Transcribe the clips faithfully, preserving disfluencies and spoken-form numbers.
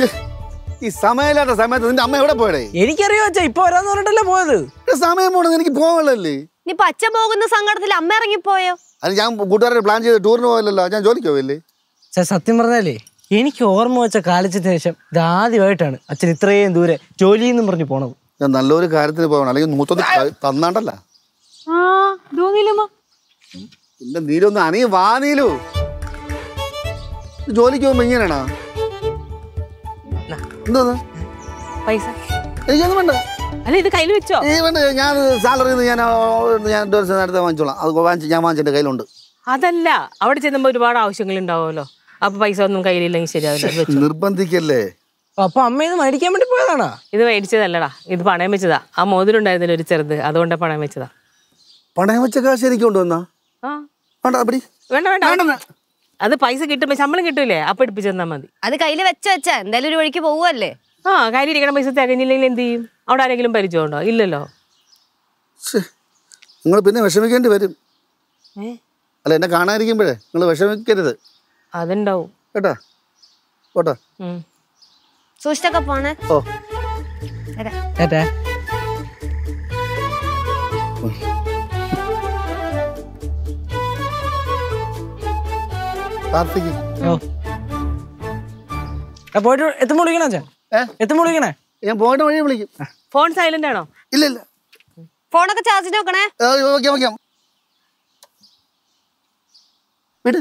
ഈ സമയമില്ലാത്ത സമയത്ത് നിന്റെ അമ്മ എവിടെ പോയടേ? എനിക്കറിയോ അച്ഛാ, ഇപ്പൊ വരാന്ന് പറഞ്ഞിട്ടല്ലേ പോയത്. സമയം പോണെന്ന് എനിക്ക് പോകണല്ലേ. നീ അച്ഛൻ പോകുന്ന സങ്കടത്തിൽ അമ്മ ഇറങ്ങിപ്പോയോ? അത് ഞാൻ കൂട്ടുകാരെ പ്ലാൻ ചെയ്ത് ടൂറിന് പോയല്ലോ, ഞാൻ ജോലിക്ക് പോയല്ലേ. സത്യം പറഞ്ഞാലേ എനിക്ക് ഓർമ്മ വെച്ച കാലിച്ചതിന് ശേഷം ഇതാദ്യമായിട്ടാണ് അച്ഛൻ ഇത്രയും ദൂരെ ജോലിയെന്നും പറഞ്ഞു പോണത്. ഞാൻ നല്ലൊരു കാര്യത്തിന് പോകണം, അല്ലെങ്കിൽ നൂറ്റൊന്ന് തന്നാണ്ടല്ല. പിന്നെ നീലൊന്ന് അനീ വാ നീലു. ജോലിക്ക് പോകുമ്പോ ഇങ്ങനെയാണോ? എന്തോന്ന് പൈസ എനിക്കൊന്നും വേണ്ട. അല്ല ഇത് കയ്യിൽ വെച്ചോ? ഈ വേണ്ട, ഞാൻ സാലറി ഞാൻ ഞാൻ നേരത്തെ വാങ്ങിച്ചോളാം. അത് വാങ്ങിച്ച് ഞാൻ വാങ്ങിച്ചെന്റെ കയ്യിലുണ്ട്. അതല്ല, അവിടെ ചെല്ലുമ്പോ ഒരുപാട് ആവശ്യങ്ങൾ ഉണ്ടാവുമല്ലോ, അപ്പൊ പൈസ ഒന്നും കയ്യിലില്ലെങ്കിൽ ശരിയാവില്ല. നിർബന്ധിക്കല്ലേ. അപ്പൊ അമ്മ ഇത് മേടിക്കാൻ വേണ്ടി പോയതാണോ? ഇത് മേടിച്ചതല്ലടാ, ഇത് പണയം വെച്ചതാ. ആ മോതിരുണ്ടായിരുന്നില്ല ഒരു ചെറുത്, അതുകൊണ്ടാ പണയം വെച്ചതാ. പണയം വെച്ച കാശ് എനിക്ക് കൊണ്ടുവന്നാ? വേണ്ട വേണ്ട, അത് പൈസ കിട്ടുമ്പോ ശമ്പളം കിട്ടൂലേ, അപ്പൊ എടുപ്പിച്ചു തന്നാ മതി. അത് കയ്യിൽ വെച്ച വെച്ചാ എന്തായാലും ഒരു വഴിക്ക് പോവല്ലേ. ആ കയ്യിലിരിക്കണ പൈസ തികഞ്ഞില്ലെങ്കിൽ എന്ത് ചെയ്യും? അവിടെ ആരെങ്കിലും പരിചയമുണ്ടോ? ഇല്ലല്ലോ. നിങ്ങൾ പിന്നെ വിഷമിക്കേണ്ടി വരും. അല്ല, എന്നെ കാണാതിരിക്കുമ്പോഴേ നിങ്ങൾ വിഷമിക്കരുത്. അതുണ്ടാവും കേട്ടാ. പോട്ടെ. സൂക്ഷിച്ചൊക്കെ പോണേ. ഓ പോയിട്ട് എത്തുമ്പോ വിളിക്കണേ അച്ഛാ? എത്തുമ്പോ വിളിക്കണേ? ഞാൻ പോയിട്ട് വഴി വിളിക്കും. ഫോൺ സൈലന്റ് ആണോ? ഇല്ല ഇല്ല, ഫോണൊക്കെ ചാർജിന് വെക്കണേ. ഓക്കെ ഓക്കെ വിട്.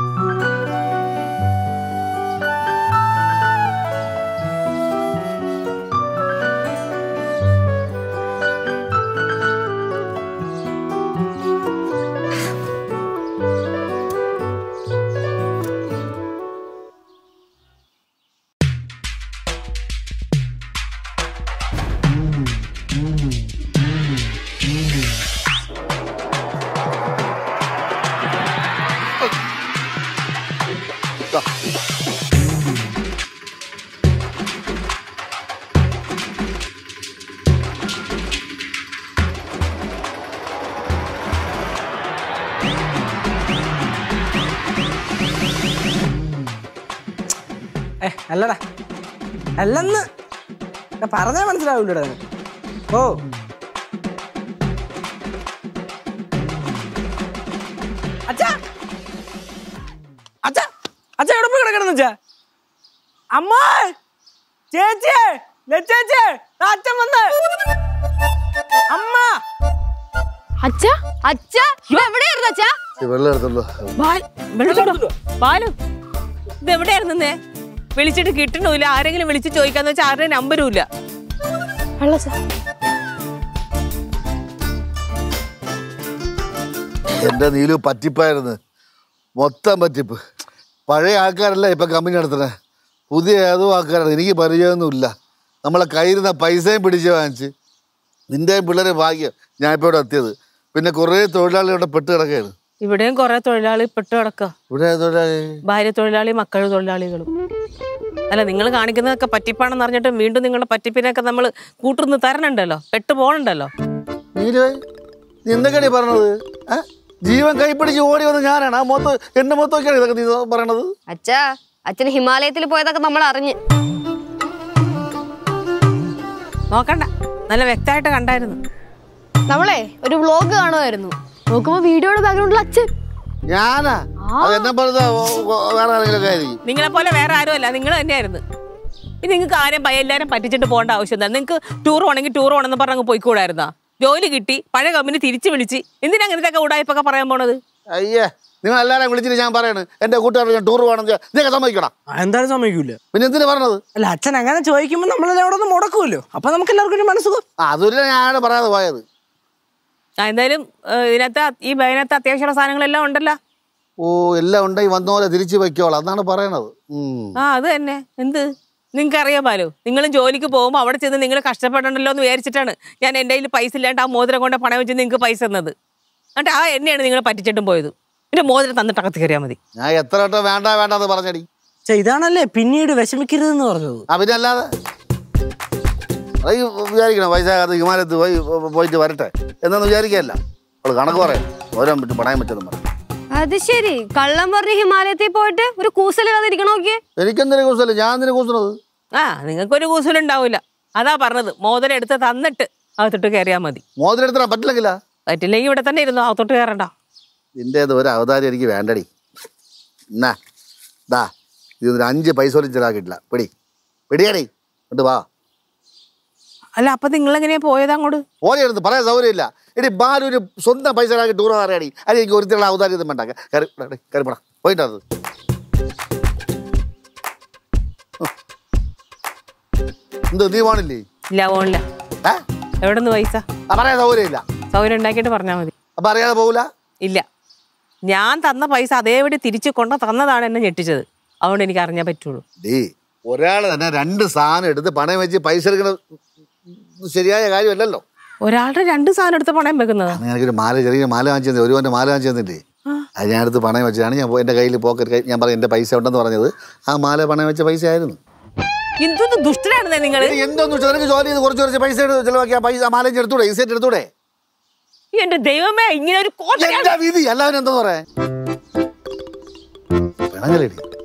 അല്ലടാ, അല്ലെന്ന് പറഞ്ഞാ മനസ്സിലാവൂലടാ. ഓ അച്ഛാ, അച്ഛാ, അച്ഛാ എവിടെ പോയി കിടക്കണം അച്ഛാ? അമ്മ, ചേച്ചി, ചേച്ചി, അച്ഛൻ വന്ന്. അമ്മ, അച്ഛാ, അച്ഛാ, എവിടെയായിരുന്നു അച്ഛാ? ബാലു, ഇത് എവിടെയായിരുന്നേ? വിളിച്ചിട്ട് കിട്ടണില്ല. ആരെങ്കിലും വിളിച്ച് ചോദിക്കാന്ന് വെച്ചാൽ ആരുടെ നമ്പരും ഇല്ല. എന്റെ നീലു പറ്റിപ്പായിരുന്നു, മൊത്തം പറ്റിപ്പ്. പഴയ ആൾക്കാരല്ല ഇപ്പൊ കമ്പനി നടത്തണേ, പുതിയ ഏതോ ആൾക്കാരാണ്. എനിക്ക് പരിചയമൊന്നുമില്ല. നമ്മളെ കയ്യിരുന്ന പൈസയും പിടിച്ച് വാങ്ങിച്ച്. നിന്റെ പിള്ളേരെ ഭാഗ്യം ഞാൻ ഇപ്പൊ ഇവിടെ എത്തിയത്. പിന്നെ കുറെ തൊഴിലാളികൾ ഇവിടെ പെട്ട് കിടക്കുകയാണ്. ഇവിടെയും കുറെ തൊഴിലാളി പെട്ട് കിടക്കുക. ഇവിടെ തൊഴിലാളി, ഭാര്യ തൊഴിലാളി, മക്കൾ തൊഴിലാളികളും. അല്ല, നിങ്ങൾ കാണിക്കുന്നതൊക്കെ പറ്റിപ്പാണെന്ന് അറിഞ്ഞിട്ട് വീണ്ടും നിങ്ങളുടെ പറ്റിപ്പിനൊക്കെ നമ്മൾ കൂട്ടുന്ന് തരണുണ്ടല്ലോ, പെട്ട് പോകണുണ്ടല്ലോ. നീ എന്തൊക്കെയാണ് പറഞ്ഞത്? ജീവൻ കൈപ്പിടിച്ച് ഓടി വന്ന് ഞാനാണ്. ആ മൊത്തം എന്റെ മൊത്തമൊക്കെയാണ് ഇതൊക്കെ നീ പറയണത്. അച്ഛാ, അച്ഛൻ ഹിമാലയത്തിൽ പോയതൊക്കെ നമ്മൾ അറിഞ്ഞ്. നോക്കണ്ട, നല്ല വ്യക്തമായിട്ട് കണ്ടായിരുന്നു. നമ്മളെ ഒരു വ്ലോഗ് കാണുമായിരുന്നു, നോക്കുമ്പോ വീഡിയോയുടെ ബാക്ക്ഗ്രൗണ്ടിൽ അച്ഛൻ. ഞാനാ? എന്നെ പോലെ വേറെ ആരെങ്കിലും ആയിരിക്കും. നിങ്ങളെ പോലെ വേറെ ആരും അല്ല, നിങ്ങൾ തന്നെയായിരുന്നു. ഇനി നിങ്ങൾക്ക് ആരും ഭയം എല്ലാവരും പറ്റിച്ചിട്ട് പോകേണ്ട ആവശ്യം എന്താ? നിങ്ങൾക്ക് ടൂർ പോകണമെങ്കിൽ ടൂർ പോകണമെന്ന് പറഞ്ഞ് പോയിക്കൂടായിരുന്നാ? ജോലി കിട്ടി, പഴയ കമ്പനി തിരിച്ചു വിളിച്ച്, എന്തിനാ അങ്ങനത്തെ ഉടായ്പൊക്കെ പറയാൻ പോണത്? അയ്യേ, നിങ്ങൾ എല്ലാവരും വിളിച്ചിട്ട് ഞാൻ പറയണ് എന്റെ കൂട്ടുകാർ ഞാൻ ടൂർ പോകണം, നിങ്ങൾക്ക് സമ്മതിക്കണം? എന്തായാലും സമ്മതിക്കൂല. പിന്നെ എന്തിനാ പറഞ്ഞത്? അല്ല, അച്ഛൻ അങ്ങനെ ചോദിക്കുമ്പോൾ നമ്മളെല്ലാം അവിടെ ഒന്ന് മുടക്കുമല്ലോ, അപ്പൊ നമുക്ക് എല്ലാവർക്കും ഒരു മനസ്സുഖം. അതൊരു ഞാനാണ് പറയാതെ പോയത്. എന്തായാലും ഇതിനകത്ത് ഈ ബൈനകത്ത് അത്യാവശ്യമുള്ള സാധനങ്ങളെല്ലാം ഉണ്ടല്ലോ. ഓ, എല്ലാം ഉണ്ടെങ്കിൽ വന്ന പോലെ തിരിച്ചു വയ്ക്കോളാം, അതാണ് പറയണത്. ആ അത് തന്നെ. എന്ത് നിങ്ങൾക്ക് അറിയാമല്ലോ, നിങ്ങളും ജോലിക്ക് പോകുമ്പോൾ അവിടെ ചെന്ന് നിങ്ങൾ കഷ്ടപ്പെടണ്ടല്ലോ എന്ന് വിചാരിച്ചിട്ടാണ് ഞാൻ എൻ്റെ കയ്യിൽ പൈസ ഇല്ലാണ്ട് ആ മോതിരം കൊണ്ട് പണം വെച്ച് നിങ്ങൾക്ക് പൈസ തന്നത്. എന്നിട്ട് ആ എന്നെയാണ് നിങ്ങൾ പറ്റിച്ചിട്ടും പോയത്. എൻ്റെ മോതിരം തന്നിട്ട് അകത്ത് കയറിയാൽ മതി. ഞാൻ എത്ര വട്ടം വേണ്ട വേണ്ടെന്ന് പറഞ്ഞടി. ഇതാണല്ലേ പിന്നീട് വിഷമിക്കരുതെന്ന് പറഞ്ഞത്. ആ പിന്നെ അല്ലാതെ വിചാരിക്കണം പൈസ ഹിമാലയത്ത് പോയി പോയിട്ട് വരട്ടെ എന്നൊന്നും വിചാരിക്കല്ല. അവള് കണക്ക് പറയാം, ഓരോ പറ്റും പണയം വെച്ചെന്ന് പറയും. അത് ശരി, കള്ളം പറഞ്ഞ് ഹിമാലയത്തിൽ പോയിട്ട് ഒരു കൂസലില്ലാതിരിക്കണോക്കെ. എനിക്കെന്തിനാ കൂസല്? ഞാൻ എന്തിനാ കൂസണത്? ആ നിങ്ങൾക്കൊരു കൂസലുണ്ടാവൂല. അതാ പറഞ്ഞത്, മോതിരം എടുത്ത് തന്നിട്ട് അകത്തോട്ട് കയറിയാൽ മതി. മോതിരം എടുത്താൽ പറ്റില്ലെങ്കിലാ? പറ്റില്ലെങ്കിൽ ഇവിടെ തന്നെ ഇരുന്നു, അകത്തോട്ട് കയറണ്ട. നിന്റെ ഒരു അവതാരം എനിക്ക് വേണ്ടടി. എന്നാ ദാ ഇത് അഞ്ച് പൈസ പോലും ചിലവാക്കിയിട്ടില്ല. പിടി പിടിയാടി എന്നിട്ട് വാ. അല്ല അപ്പൊ നിങ്ങളെങ്ങനെയാ പോയത് അങ്ങോട്ട്? പോലെടുത്ത് പറയാൻ സൗകര്യമില്ല. എടി ബാലു ഒരു സ്വന്തം പൈസ ടൂർ അറിയാടി. അത് എനിക്ക് ഒരുത്തിലുള്ള അവതാരം ഇതും വേണ്ട. കയറി കയറിപ്പടാ പോയിട്ടത്. എന്ത് നീ പോണില്ലേ? ഇല്ല പോണില്ല. ഏ എവിടെ നിന്ന് പൈസ? പറയാൻ സൗകര്യമില്ല. സൗകര്യം ഉണ്ടാക്കിയിട്ട് പറഞ്ഞാൽ മതി. അപ്പൊ അറിയാതെ പോകൂല? ഇല്ല, ഞാൻ തന്ന പൈസ അതേപടി തിരിച്ചു കൊണ്ട് തന്നതാണ് എന്നെ ഞെട്ടിച്ചത്. അതുകൊണ്ട് എനിക്ക് അറിഞ്ഞാൽ പറ്റുള്ളൂ. ഡേ ഒരാള് തന്നെ രണ്ട് സാധനം എടുത്ത് പണയം വെച്ച് പൈസ എടുക്കണ ശരിയായ കാര്യമല്ലല്ലോ. ഒരാളുടെ രണ്ട് സാധനം എടുത്ത് പണയം വെക്കുന്നത്? എനിക്കൊരു മാല, ചെറിയ മാല വാങ്ങിച്ചു തന്നെ, ഒരുവന്റെ മാല വാങ്ങിച്ചു തന്നില്ലേ? അത് ഞാൻ എടുത്ത് പണയം വെച്ചാണ്. ഞാൻ എൻ്റെ കയ്യിൽ പോക്കറ്റ് ഞാൻ പറയും എൻ്റെ പൈസ ഉണ്ടെന്ന് പറഞ്ഞത് ആ മാല പണയം വെച്ച പൈസ ആയിരുന്നു. എന്തൊന്ന് ദുഷ്ടനാണ് നിങ്ങൾ. എന്തോന്ന് വെച്ചാൽ നിനക്ക് ജോലി ചെയ്ത് കുറച്ച് കുറച്ച് പൈസ ചിലവാക്കി ആ പൈസ ആ മാല എടുത്തൂടെ? ഈസേറ്റ് എടുത്തൂടെ? എന്റെ ദൈവമേ, ഇങ്ങനെ ഒരു വിധി എല്ലാവരും എന്തോ പറയാ.